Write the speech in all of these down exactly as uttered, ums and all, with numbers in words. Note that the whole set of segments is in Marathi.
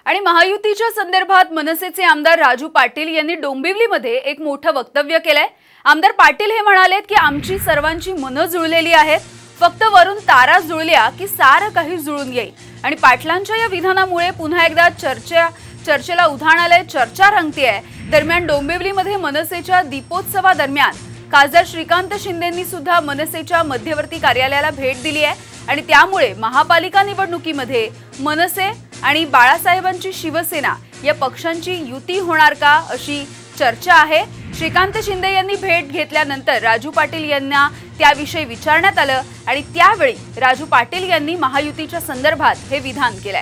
आणि महायुतीच्या संदर्भात मनसेचे आमदार राजू पाटील यांनी डोंबिवलीमध्ये एक मोठं वक्तव्य केलंय। आमदार पाटील हे म्हणालेत की आमची सर्वांची मनं जुळलेली आहेत, फक्त वरून तारा जुळल्या की सारं काही जुळून येईल। आणि पाटलांच्या या विधानामुळे पुन्हा एकदा चर्चा चर्चेला उधाण आलंय, चर्चा रंगतेय। दरम्यान डोंबिवलीमध्ये मनसेच्या दीपोत्सवादरम्यान खासदार श्रीकांत शिंदेंनी सुद्धा मनसेच्या मध्यवर्ती कार्यालयाला भेट दिली आहे आणि त्यामुळे महापालिका निवडणुकीमध्ये मनसे आणि बाळासाहेबांची शिवसेना या पक्षांची युती होणार का अशी चर्चा आहे। श्रीकांत शिंदे यांनी भेट घेतल्यानंतर राजू पाटील यांना त्याविषयी विचारण्यात आलं आणि त्यावेळी राजू पाटील यांनी महायुतीच्या संदर्भात हे विधान केलंय।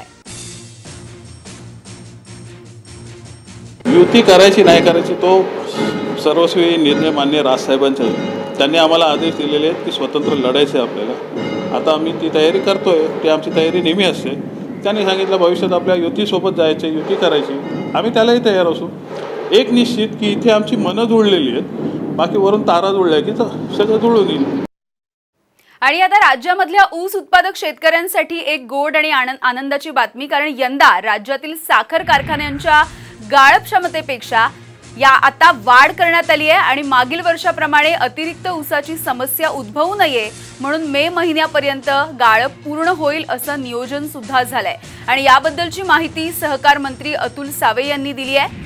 युती करायची नाही करायची तो सर्वस्वी निर्णय मान्य राजसाहेबांचा आहे। त्यांनी आम्हाला आदेश दिलेले आहेत की स्वतंत्र लढायचे आपल्याला। आता आम्ही ती तयारी करतोय, ती आमची तयारी नेहमी असते। त्यांनी सांगितलं भविष्यात आपल्या युतीसोबत जायचे, युती करायची, आम्ही त्यालाही तयार असू। एक निश्चित की इथे आमची मनं जुळलेली आहेत, बाकी वरून तारा जुळल्या की सगळं जुळून येईल। आणि आता राज्यामधल्या ऊस उत्पादक शेतकऱ्यांसाठी एक गोड आणि आनंदाची बातमी, कारण यंदा राज्यातील साखर कारखान्यांच्या गाळप क्षमतेपेक्षा या आता वाढ करण्यात आली आहे आणि मागील वर्षाप्रमाणे अतिरिक्त ऊसाची समस्या उद्भवू नये म्हणून मे महिन्यापर्यंत गाळप पूर्ण होईल असं नियोजन सुद्धा झालंय। आणि याबद्दलची माहिती सहकार मंत्री अतुल सावे यांनी दिली आहे।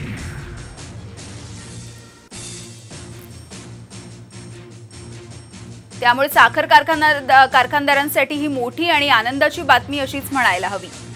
त्यामुळे साखर कारखाना कारखानदारांसाठी ही मोठी आणि आनंदाची बातमी अशीच म्हणायला हवी।